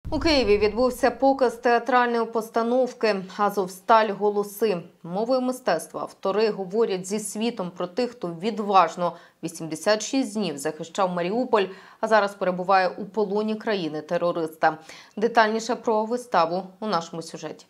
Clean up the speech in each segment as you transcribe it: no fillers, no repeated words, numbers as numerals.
У Києві відбувся показ театральної постановки «Азовсталь. Голоси». Мовою мистецтва автори говорять зі світом про тих, хто відважно 86 днів захищав Маріуполь, а зараз перебуває у полоні країни-терориста. Детальніше про виставу у нашому сюжеті.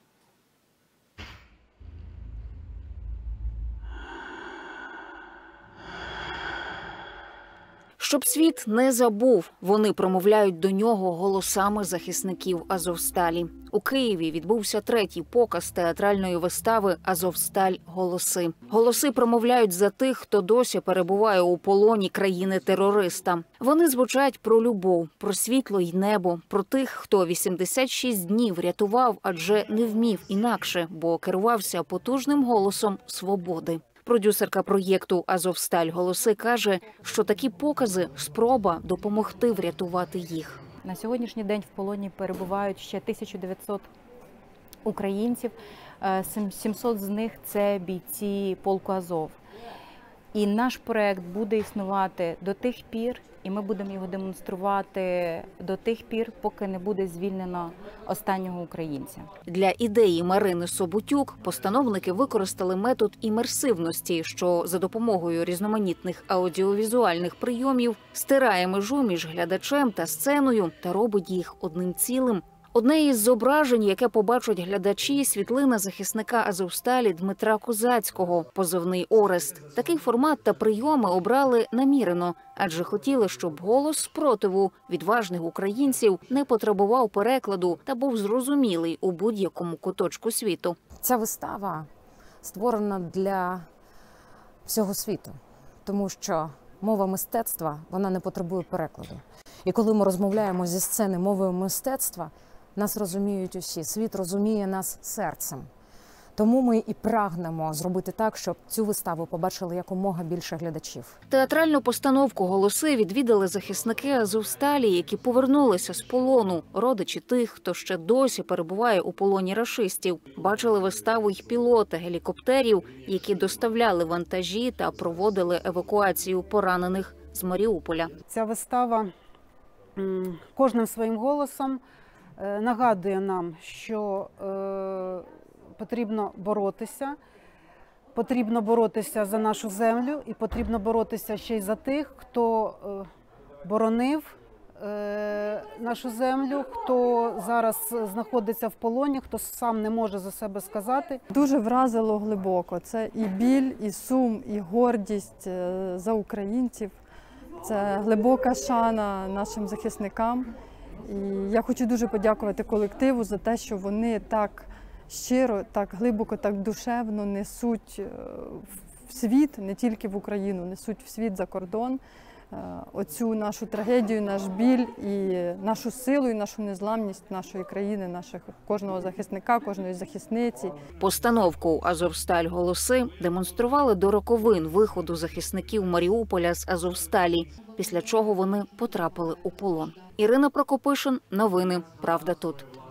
Щоб світ не забув, вони промовляють до нього голосами захисників Азовсталі. У Києві відбувся третій показ театральної вистави «Азовсталь. Голоси». Голоси промовляють за тих, хто досі перебуває у полоні країни-терориста. Вони звучать про любов, про світло й небо, про тих, хто 86 днів рятував, адже не вмів інакше, бо керувався потужним голосом свободи. Продюсерка проєкту «Азовсталь. Голоси» каже, що такі покази – спроба допомогти врятувати їх. На сьогоднішній день в полоні перебувають ще 1900 українців, 700 з них – це бійці полку «Азов». І наш проєкт буде існувати до тих пір, і ми будемо його демонструвати до тих пір, поки не буде звільнено останнього українця. Для ідеї Марини Собутюк постановники використали метод імерсивності, що за допомогою різноманітних аудіовізуальних прийомів стирає межу між глядачем та сценою та робить їх одним цілим. Одне із зображень, яке побачать глядачі – світлина захисника Азовсталі Дмитра Козацького, позивний «Орест». Такий формат та прийоми обрали намірено, адже хотіли, щоб голос спротиву відважних українців не потребував перекладу та був зрозумілий у будь-якому куточку світу. Ця вистава створена для всього світу, тому що мова мистецтва, вона не потребує перекладу. І коли ми розмовляємо зі сцени мовою мистецтва, нас розуміють усі, світ розуміє нас серцем. Тому ми і прагнемо зробити так, щоб цю виставу побачили якомога більше глядачів. Театральну постановку «Голоси» відвідали захисники Азовсталі, які повернулися з полону, родичі тих, хто ще досі перебуває у полоні рашистів. Бачили виставу й пілоти гелікоптерів, які доставляли вантажі та проводили евакуацію поранених з Маріуполя. Ця вистава кожним своїм голосом нагадує нам, що потрібно боротися за нашу землю і потрібно боротися ще й за тих, хто боронив нашу землю, хто зараз знаходиться в полоні, хто сам не може за себе сказати. Дуже вразило глибоко. Це і біль, і сум, і гордість за українців. Це глибока шана нашим захисникам. І я хочу дуже подякувати колективу за те, що вони так щиро, так глибоко, так душевно несуть в світ, не тільки в Україну, несуть в світ за кордон оцю нашу трагедію, наш біль і нашу силу, і нашу незламність нашої країни, наших кожного захисника, кожної захисниці. Постановку «Азовсталь. Голоси» демонстрували до роковин виходу захисників Маріуполя з Азовсталі, після чого вони потрапили у полон. Ірина Прокопишин. Новини. Правда тут.